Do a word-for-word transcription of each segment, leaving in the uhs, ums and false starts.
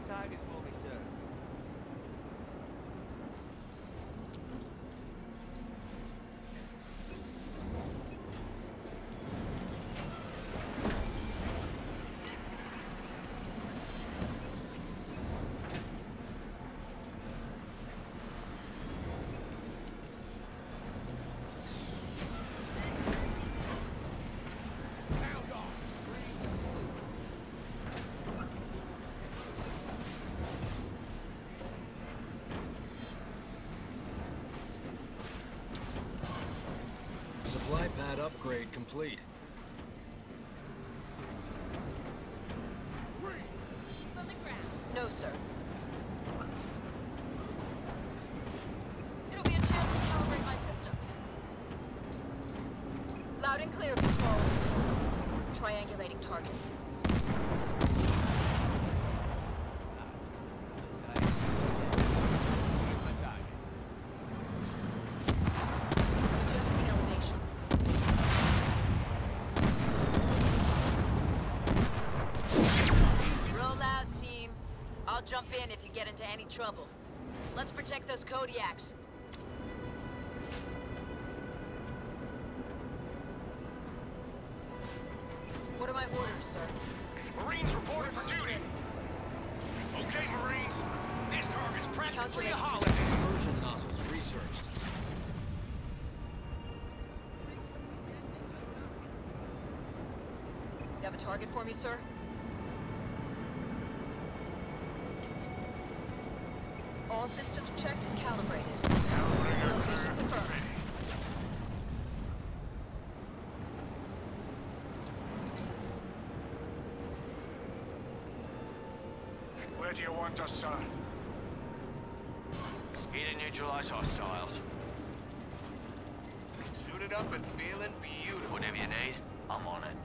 target for me, sir. Supply pad upgrade complete. It's on the ground. No, sir. It'll be a chance to calibrate my systems. Loud and clear, Control. Triangulating targets. Adjusting elevation. Roll out, team. I'll jump in if you get into any trouble. Let's protect those Kodiaks. What are my orders, sir? Marines reported for duty. Okay, Marines. This target's practically a holiday. Dispersion nozzles researched. You have a target for me, sir? All systems checked and calibrated. Location confirmed. Where do you want us, sir? Here to neutralize hostiles. Suited up and feeling beautiful. Whatever you need, I'm on it.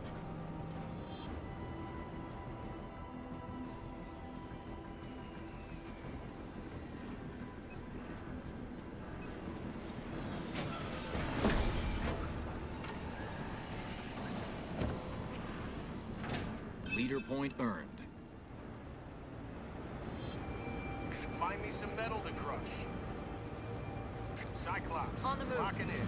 Leader point earned. Find me some metal to crush. Cyclops, On the move. locking in.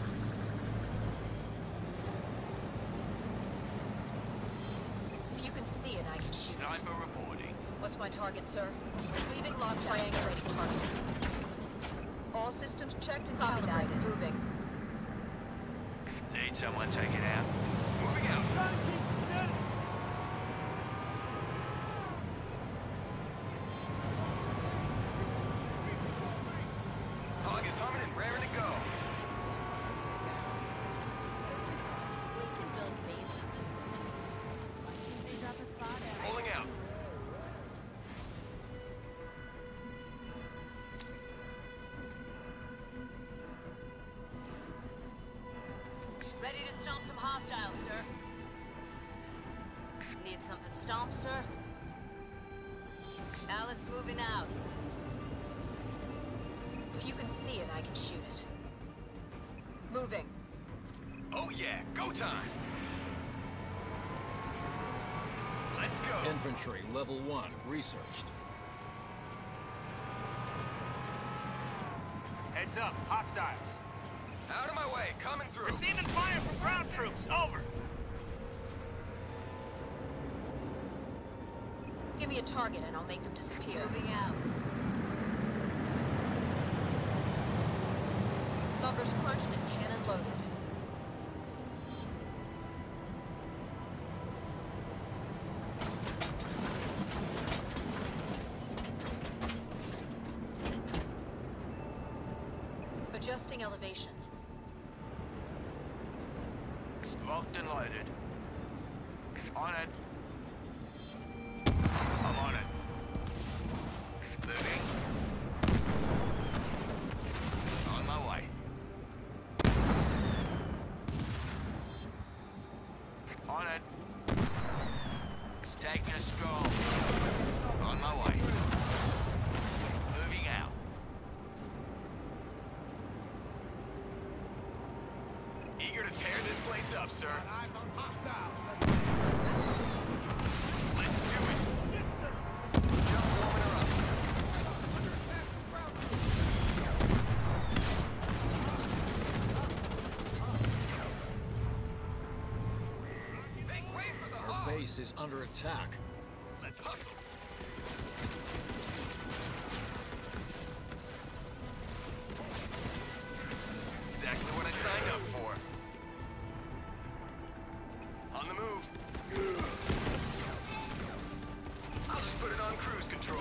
If you can see it, I can shoot. Sniper reporting. What's my target, sir? Leaving lock triangulating targets. All systems checked and calibrated. Moving. Need someone taken out. Moving out. Hog is humming and raring to go. We can build base on this one. Why can't they drop a spot out? Pulling out. Ready to stomp some hostiles, sir. Need something stomped, sir? Alice moving out. If you can see it, I can shoot it. Moving. Oh yeah, go time. Let's go. Infantry level one researched. Heads up, hostiles. Out of my way, coming through. Receiving fire from ground troops, over. Give me a target and I'll make them disappear. Moving out. Lumber's crunched and cannon loaded. Adjusting elevation. Locked and loaded. On it. I'm on it. Moving. On my way. On it. Taking a stroll. On my way. Moving out. Eager to tear this place up, sir. Eyes on hostiles. Let's do it. Just one under attack. Let's hustle. Exactly what I signed up for. On the move. I'll just put it on cruise control.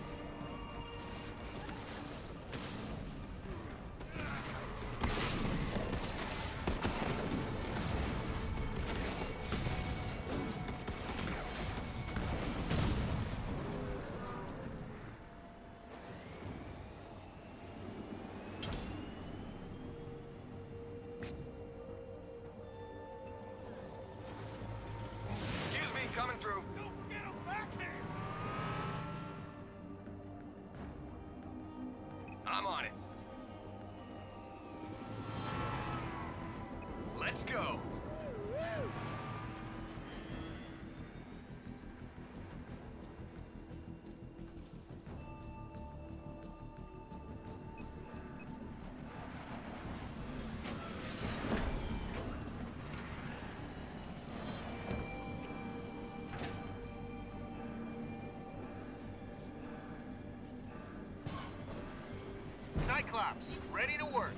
Excuse me, coming through. Don't get him back here. I'm on it. Let's go. Cyclops, ready to work.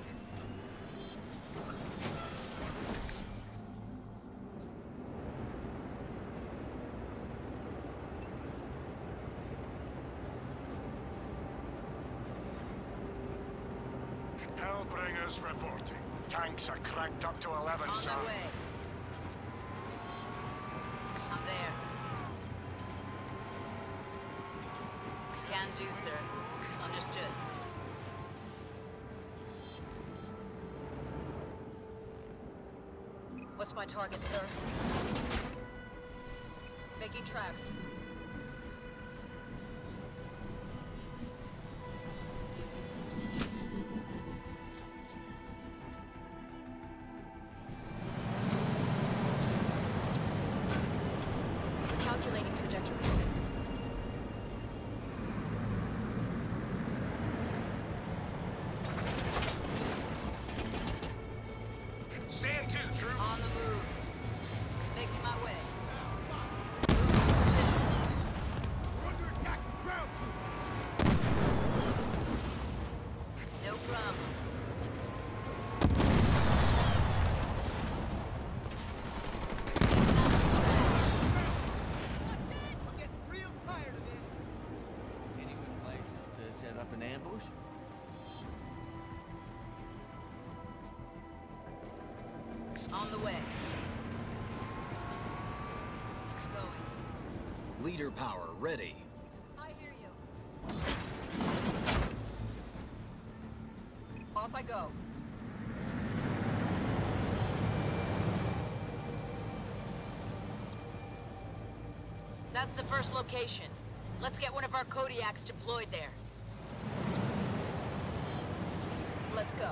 Hellbringers reporting. Tanks are cranked up to eleven, On sir. my way. I'm there. Can do, sir. Understood. What's my target, sir? Making tracks. Calculating trajectories. Stand to, troops. On the move. Making my way. Move to position. We're under attack from ground troops. No problem. I'm getting real tired of this. Any good places to set up an ambush? On the way. Going. Leader power ready. I hear you. Off I go. That's the first location. Let's get one of our Kodiaks deployed there. Let's go.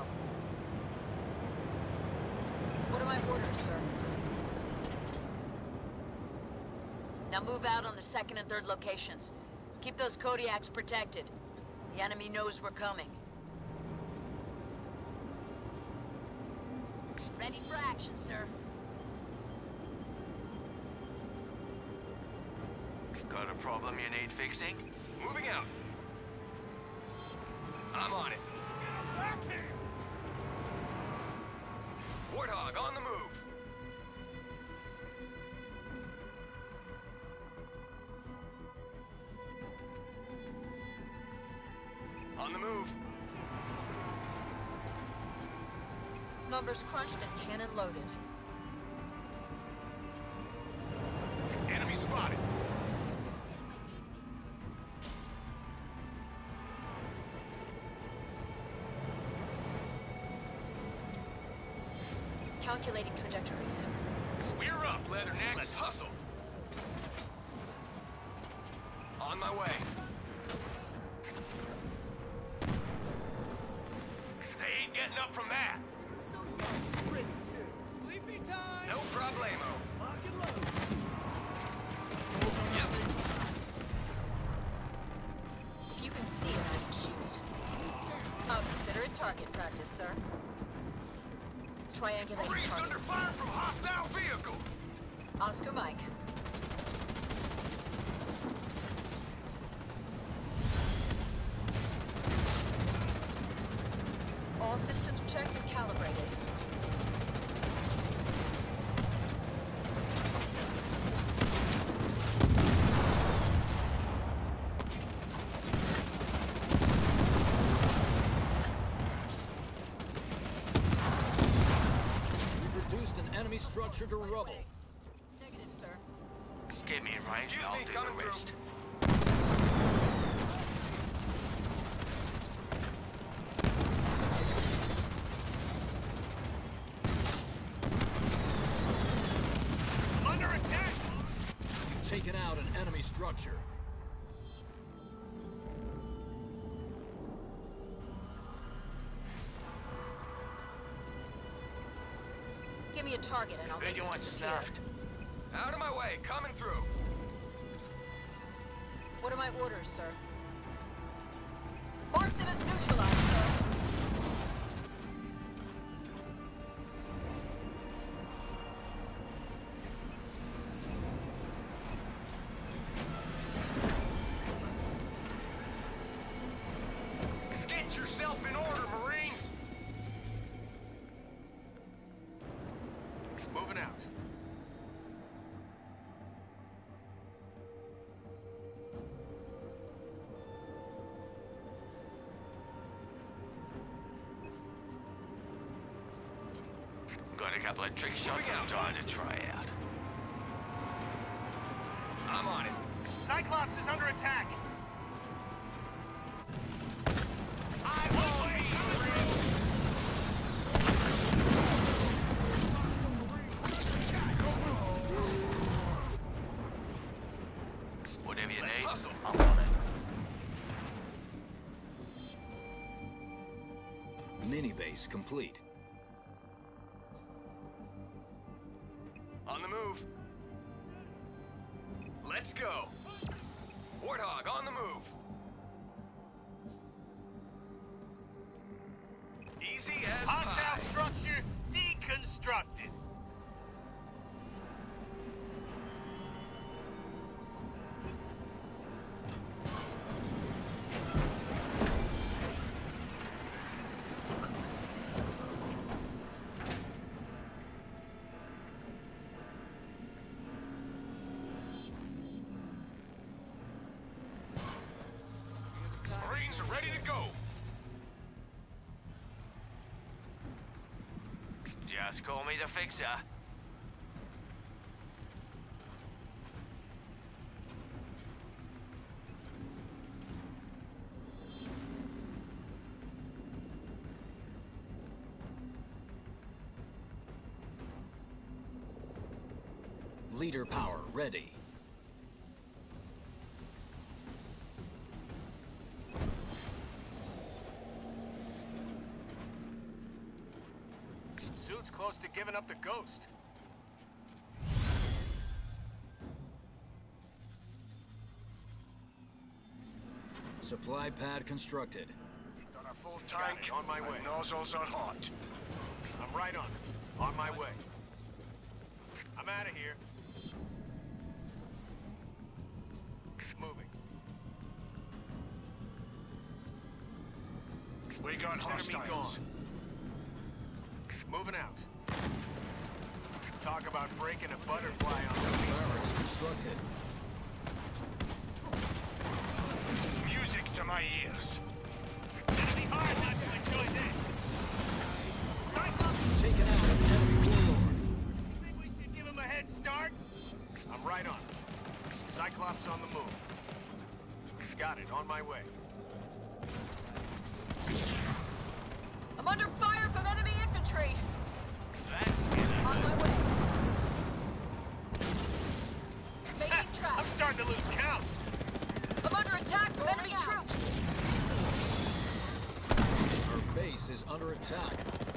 What are my orders, sir? Now move out on the second and third locations. Keep those Kodiaks protected. The enemy knows we're coming. Ready for action, sir. Got a problem you need fixing? Moving out. I'm on it. Back here. Warthog, on the move. On the move. Numbers crunched and cannon loaded. Enemy spotted. Calculating trajectories. We're up, Leathernecks. Let's hustle. On my way. They ain't getting up from that. So young, pretty too. Sleepy time. No problemo. Lock and load. Yep. If you can see it, I can shoot it. I'll consider it target practice, sir. Triangulating Marines under targets. fire from hostile vehicles. Oscar Mike. structure to rubble. Negative, sir. Get me right, Excuse I'll me, do coming the through. rest. I'm under attack! You've taken out an enemy structure. Give me a target and I'll make Big it one disappear. stuffed. Out of my way, coming through. What are my orders, sir? Mark them as neutralized, sir. Get yourself in order, Marines! Moving out. Got a couple of trick shots I'm trying to try out. I'm on it. Cyclops is under attack. Eyes on me, Marines! Whatever you Let's need, hustle. I'm on it. Mini base complete. On the move. Let's go. Warthog on the move. Easy as hostile structure deconstructed. Marines are ready to go. Just call me the fixer. Leader power ready. Suit's close to giving up the ghost. Supply pad constructed. Got a full tank. it, on my and way. Nozzles are hot. I'm right on it. On my way. I'm out of here. Moving. We got Consider me hostiles. gone. Moving out. Talk about breaking a butterfly on the wing. Barracks constructed. Music to my ears. It'll be hard not to enjoy this. Cyclops, You've taken out an enemy warlord. you think we should give him a head start? I'm right on it. Cyclops on the move. Got it, on my way. I'm under fire from enemy infantry. That's gonna On my way. Making I'm tracks. starting to lose count. I'm under attack from enemy out. troops. Our base is under attack.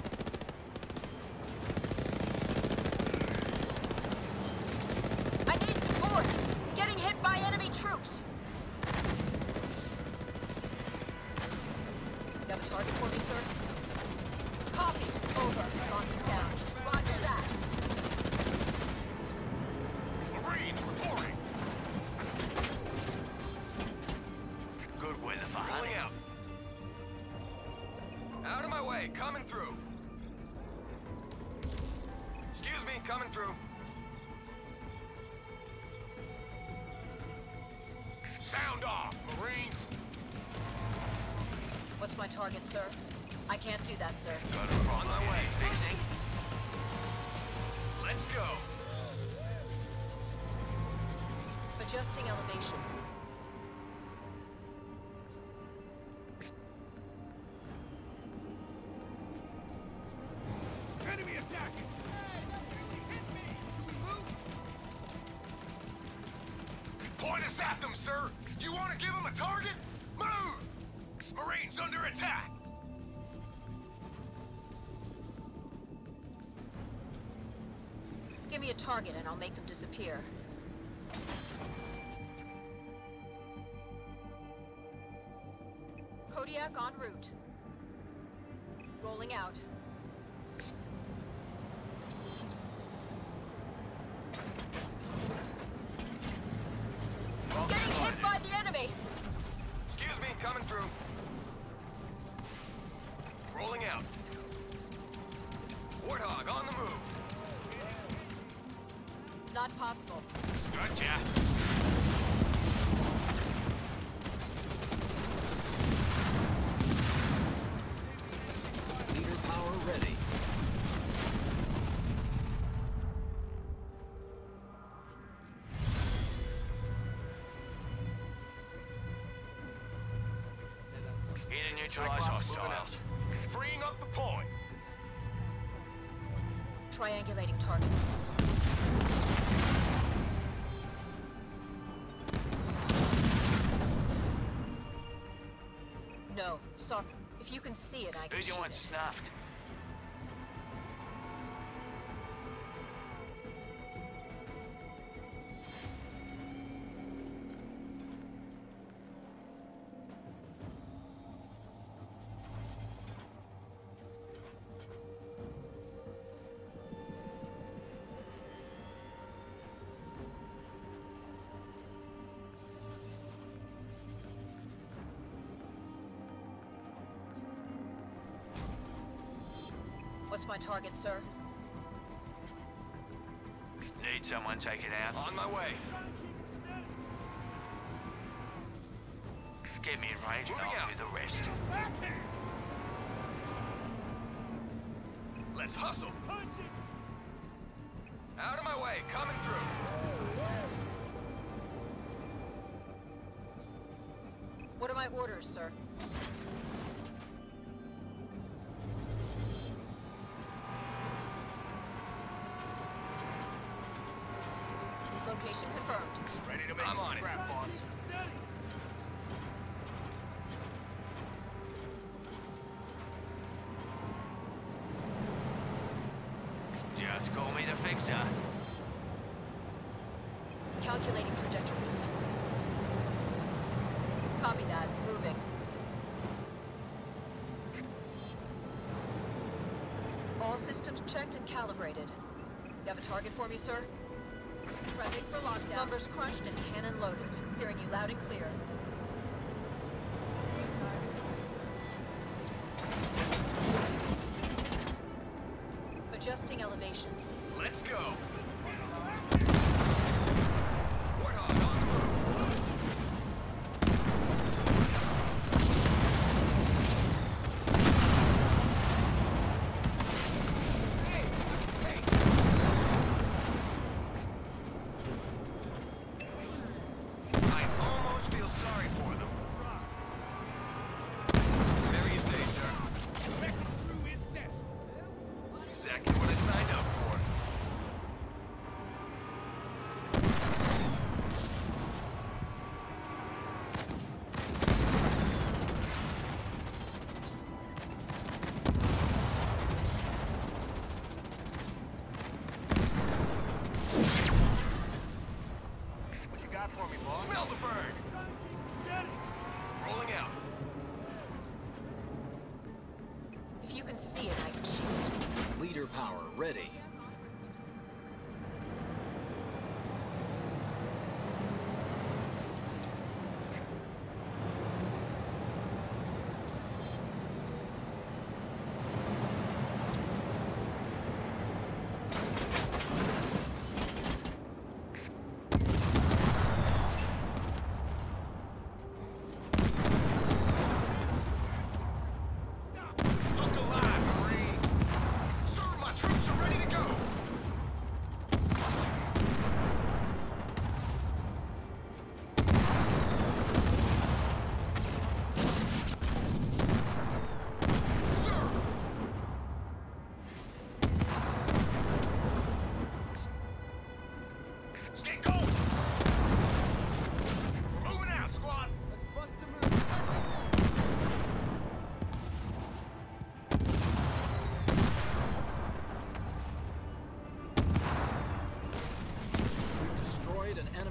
I need support. Getting hit by enemy troops. You have a target for me, sir? Copy. Over. Locking down. Roger that. Marines reporting. good weather for Rolling hunting. out. Out of my way, coming through. Excuse me, coming through. Sound off, Marines. What's my target, sir? I can't do that, sir. Got a problem On my you way. need fixing. Let's go. Adjusting elevation. Enemy attacking! Point us at them, sir! You want to give them a target? Move! Marines under attack! Give me a target and I'll make them disappear. Kodiak en route. Rolling out. Getting hit by the enemy! Excuse me, coming through. Rolling out. Warthog on the move. Not possible. Gotcha. Leader power ready. Either neutralize Cyclops moving hostiles. out. Freeing up the point! Triangulating targets. No, sorry. If you can see it, I can Who do you shoot want it. snuffed? What's my target, sir? Need someone taken out? On my way. Get me in range and Moving I'll out. do the rest. Let's hustle. Out of my way, coming through. What are my orders, sir? Location confirmed. Ready to make I'm some on it. scrap, boss. Just call me the fixer. Calculating trajectories. Copy that. Moving. All systems checked and calibrated. You have a target for me, sir? Prepping for lockdown. Numbers crunched and cannon loaded. Hearing you loud and clear. Adjusting elevation. Let's go. Warthog on the move. Hey, hey. I almost feel sorry for them. Whatever you say, sir. Exactly what I signed up for. What you got for me, boss? Smell the bird! Rolling out. If you can see it, I can shoot it. Leader power ready. Look alive, Marines! Sir, my troops are ready to go!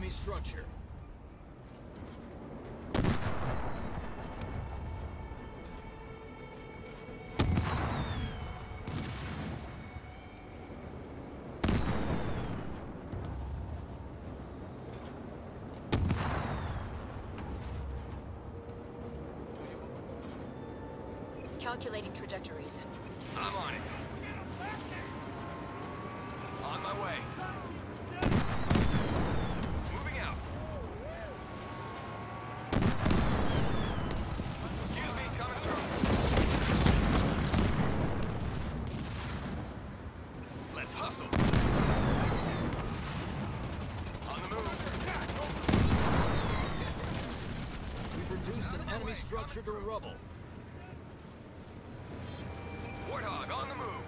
enemy structure. Calculating trajectories. I'm on it. On my way. Moving out. Excuse me, coming through. Let's hustle. On the move. We've reduced an enemy structure to rubble. Warthog, on the move.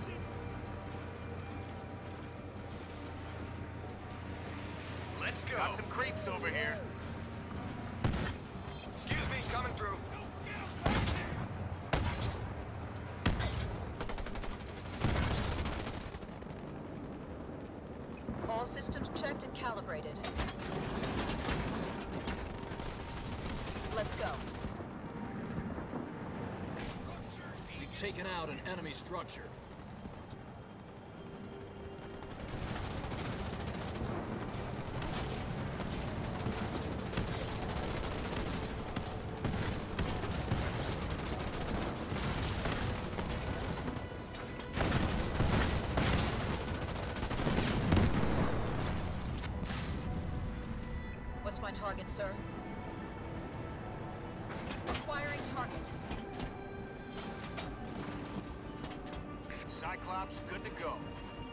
Let's go. Got some creeps over here. Excuse me, coming through. All systems checked and calibrated. Let's go. We've taken out an enemy structure. What's my target, sir? Acquiring target. Cyclops, good to go.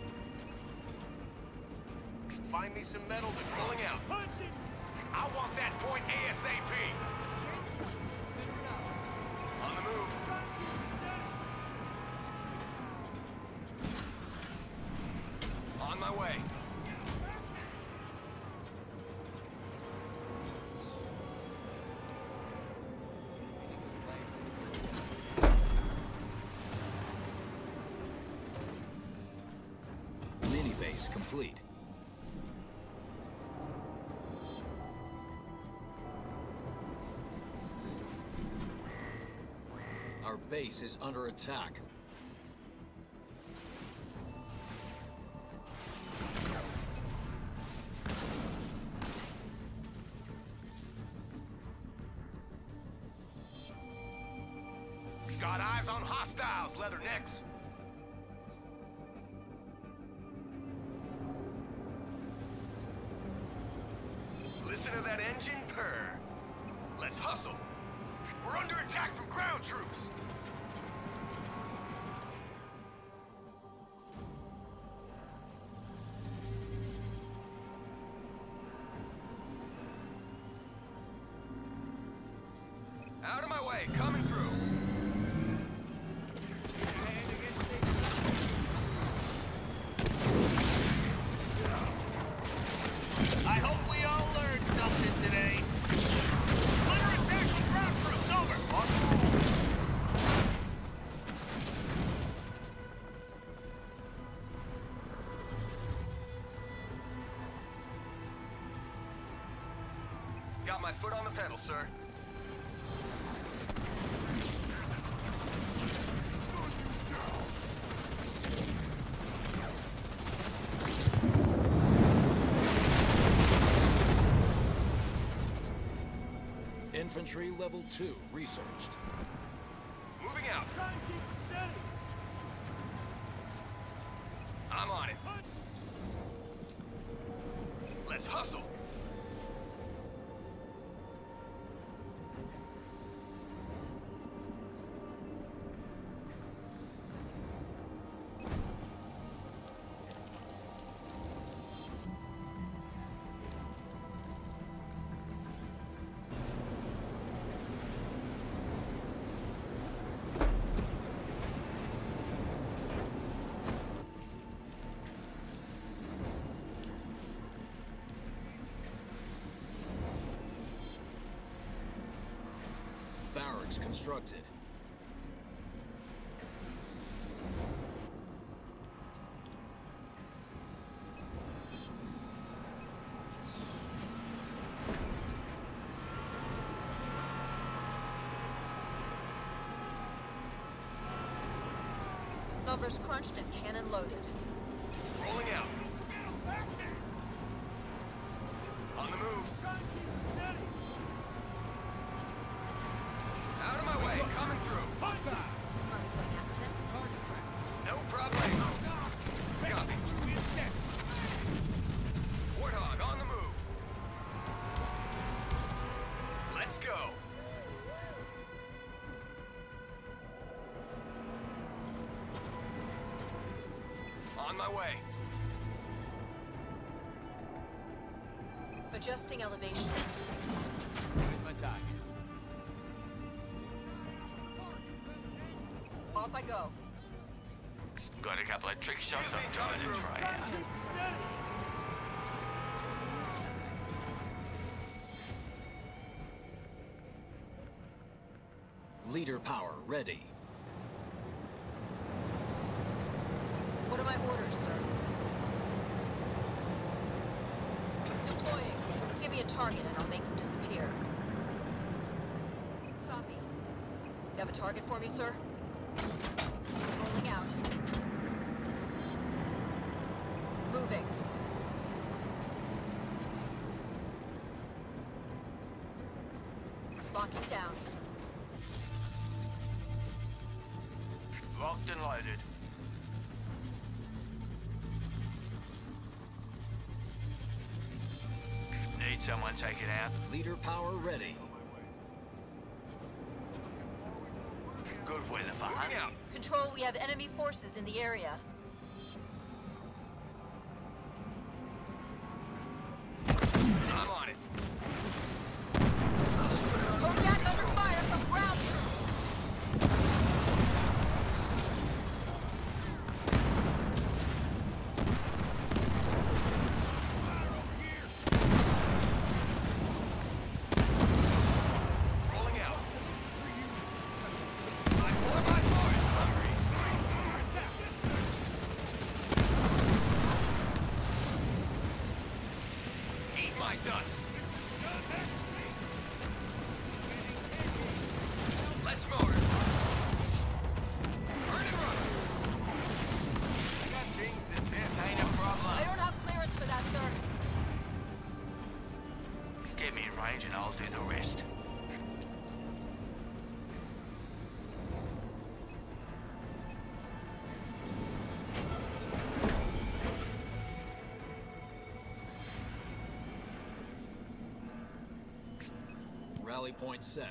Find me some metal to pulling out. I want that point ASAP. On the move. On my way. Mini base complete. Our base is under attack. Got eyes on hostiles, Leathernecks. Listen to that engine purr. Let's hustle. We're under attack from ground troops. Out of my way, coming through. I hope we all learned something today. Under attack from ground troops, over. On the move. Got my foot on the pedal, sir. Infantry level two researched. Moving out. I'm on it. Let's hustle. Barracks constructed. Numbers crunched and cannon loaded. Rolling out. On the move. Out of my way, coming through. Mind going after them? No problem. Copy. Warthog on the move. Let's go. On my way. Adjusting elevation. Here's my target. Off I go. Got a couple of trick shots I'm Excuse me, trying to coming try through. out. Leader power ready. What are my orders, sir? Deploying. Give me a target and I'll make them disappear. Copy. You have a target for me, sir? Rolling out. Moving. Locking down. Locked and loaded. Need someone take it out? Leader power ready. Good weather for Moving hunting. out. Control, we have enemy forces in the area. I'm on it. Kodiak under fire from ground troops! Rolling out. My four by four is hungry. Eat my dust. Let's motor. Burn and run. I got dings and dents. Ain't a I problem. don't have clearance for that, sir. Get me in range and I'll do the rest. Rally point set.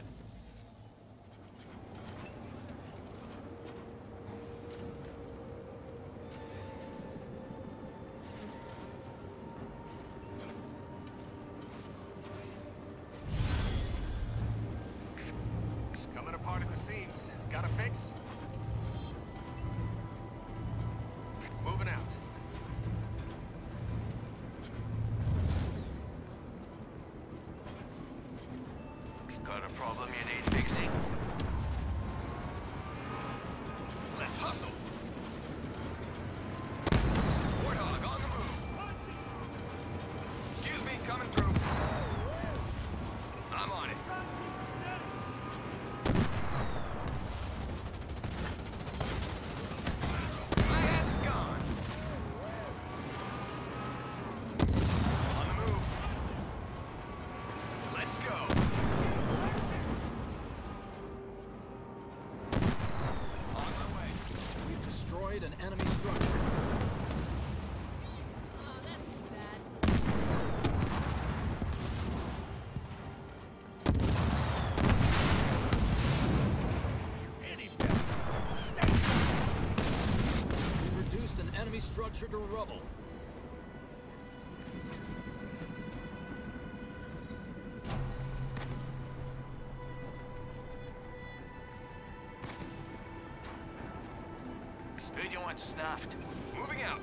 Coming apart at the seams. Got a fix? Moving out. Got a problem you need fixing? Let's hustle. Warthog on the move. Excuse me, coming through. I'm on it. My ass is gone. On the move. Let's go. On my way. We've destroyed an enemy structure. Oh, that's too bad. We've reduced an enemy structure to rubble. Who do you want snuffed? Moving out.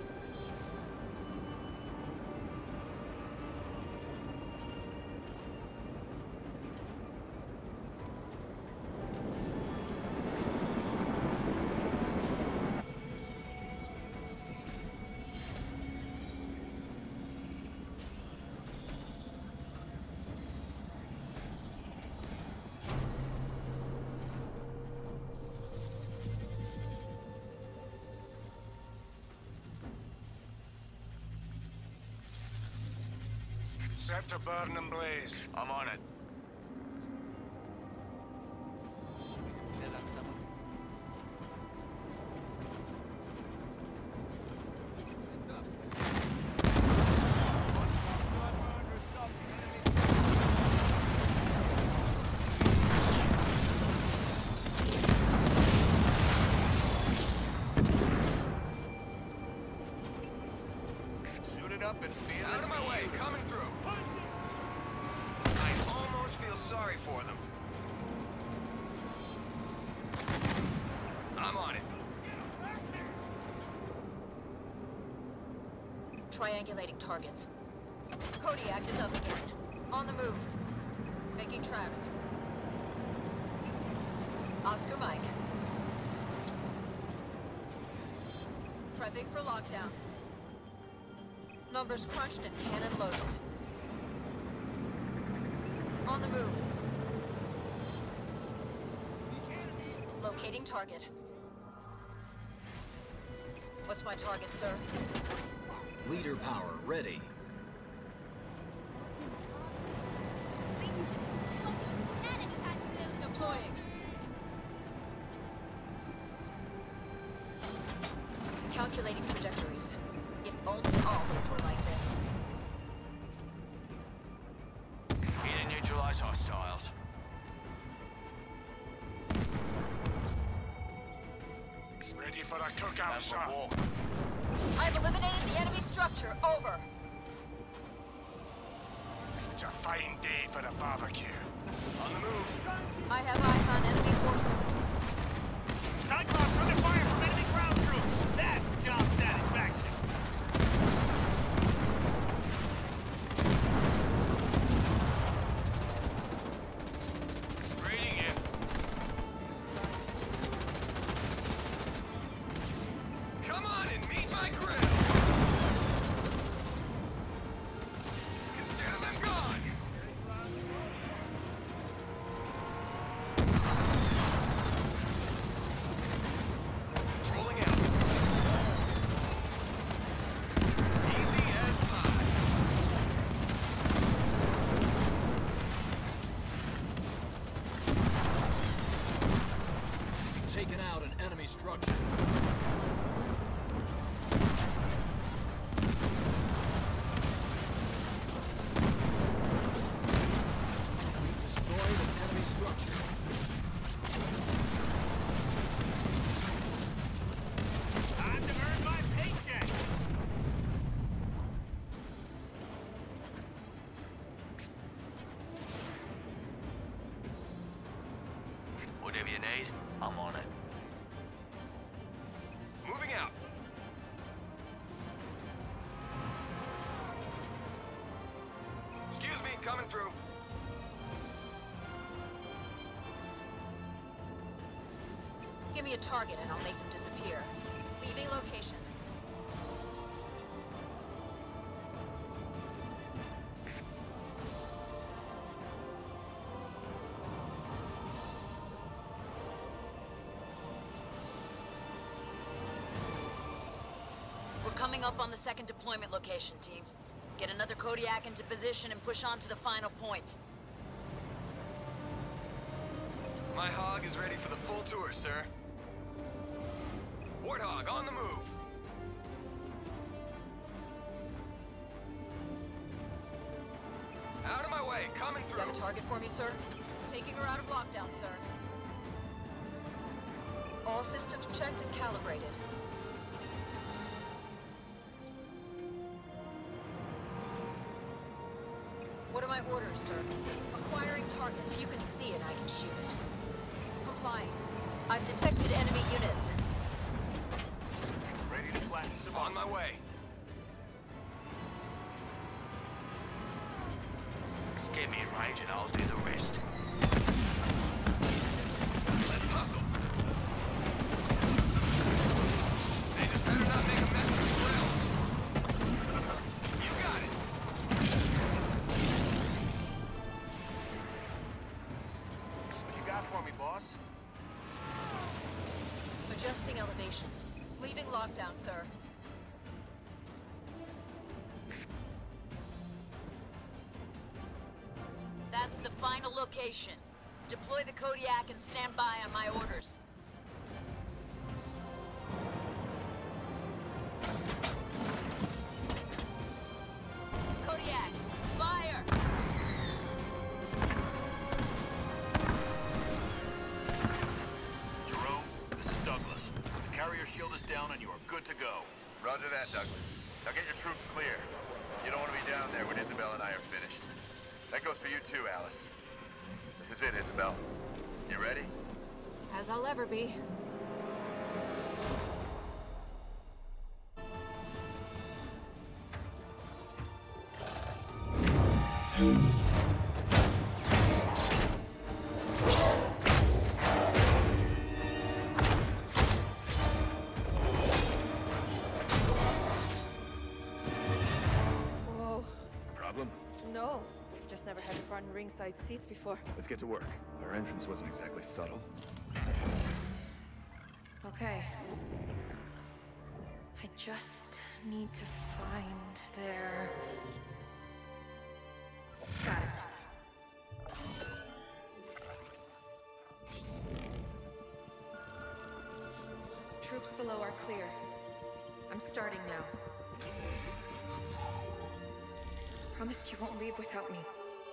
Set to burn and blaze. I'm on it. Set up someone. Suited up and feeling Out of my way, beautiful. coming through. I almost feel sorry for them. I'm on it. Triangulating targets. Kodiak is up again. On the move. Making tracks. Oscar Mike. Prepping for lockdown. Numbers crunched and cannon loaded. On the move. Locating target. What's my target, sir? Leader power ready. Deploying. Calculating trajectories. If only all days were like this. Need to neutralize hostiles. Ready for a cookout, Time sir. for war. I've eliminated the enemy structure. Over. It's a fine day for a barbecue. On the move. I have eyes on enemy forces. Cyclops under fire from enemy ground troops. That's job satisfaction. Reading you. Come on and meet my grill. Consider them gone. Rolling out. Easy as pie. Taken out an enemy structure. We destroyed an enemy structure. Time to earn my paycheck. Whatever you need, I'm on it. Moving out. Excuse me, coming through. Give me a target and I'll make them disappear. Leaving location. We're coming up on the second deployment location, team. Get another Kodiak into position and push on to the final point. My hog is ready for the full tour, sir. Warthog on the move. Out of my way, coming You through. have a target for me, sir? Taking her out of lockdown, sir. All systems checked and calibrated. What are my orders, sir? Acquiring targets. If you can see it, I can shoot it. Complying. I've detected enemy units. Ready to flatten some On my way. Get me in range and I'll do the rest. Let's hustle. They just better not make a mess of the grill. You got it. What you got for me, boss? Adjusting elevation. Leaving lockdown, sir. the final location. Deploy the Kodiak and stand by on my orders. Kodiaks, fire! Jerome, this is Douglas. The carrier shield is down and you are good to go. Roger that, Douglas. Now get your troops clear. You don't want to be down there when Isabel and I are finished. That goes for you too, Alice. This is it, Isabel. You ready? As I'll ever be. Whoa. Problem? No. We've just never had Spartan ringside seats before. Let's get to work. Our entrance wasn't exactly subtle. Okay. I just need to find their... Got it. Troops below are clear. I'm starting now. Promise you won't leave without me.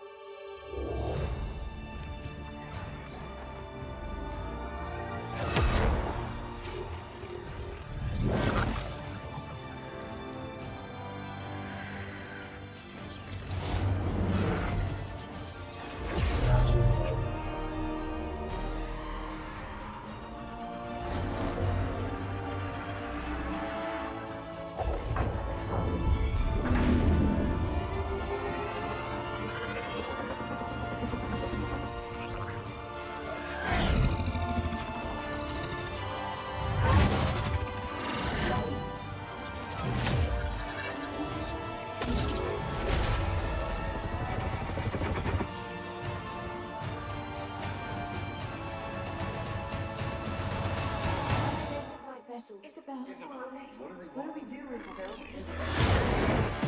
Isabel, what do we do, Isabel? Isabel?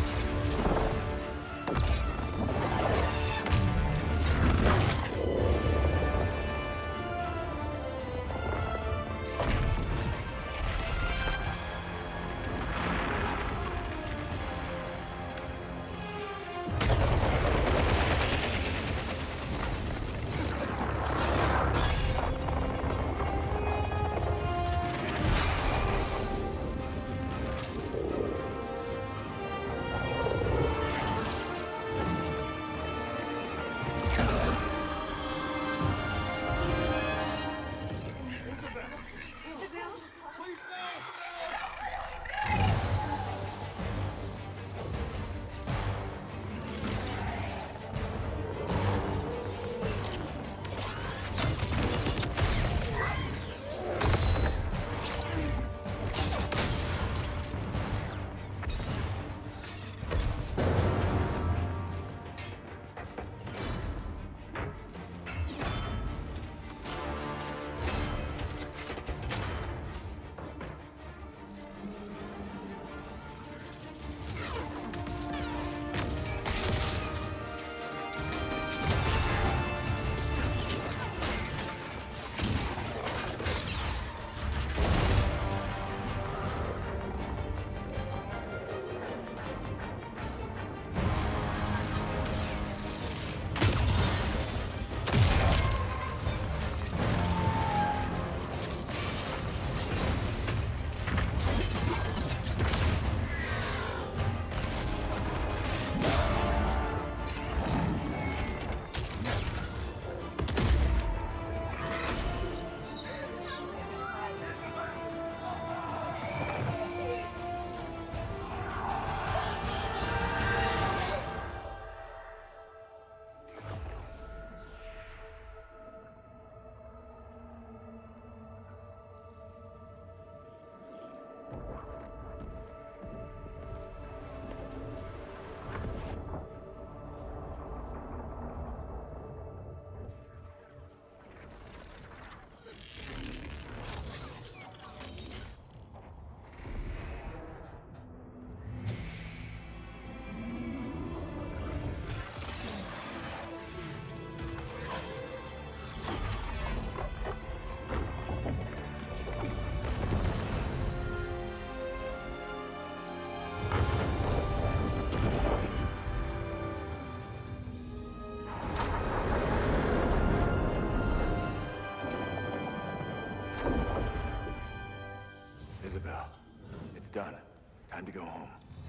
Isabel. It's done. Time to go home.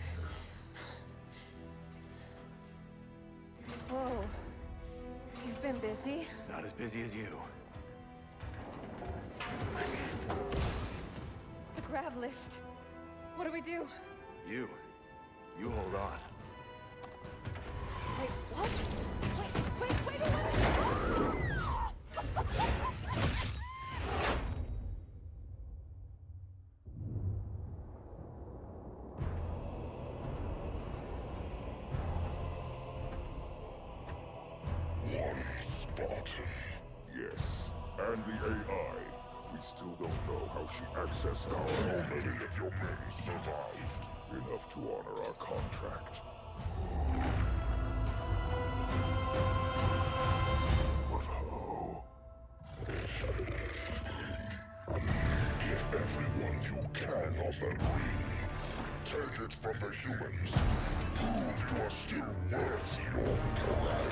Whoa. You've been busy? Not as busy as you. The grav lift. What do we do? You. You hold on. Wait, what? Wait, wait, wait a minute! One Spartan. Yes. And the A I. We still don't know how she accessed our... How many of your men survived? Enough to honor our contract. But how? Get everyone you can on that ring. Take it from the humans. Prove you are still worth your blood.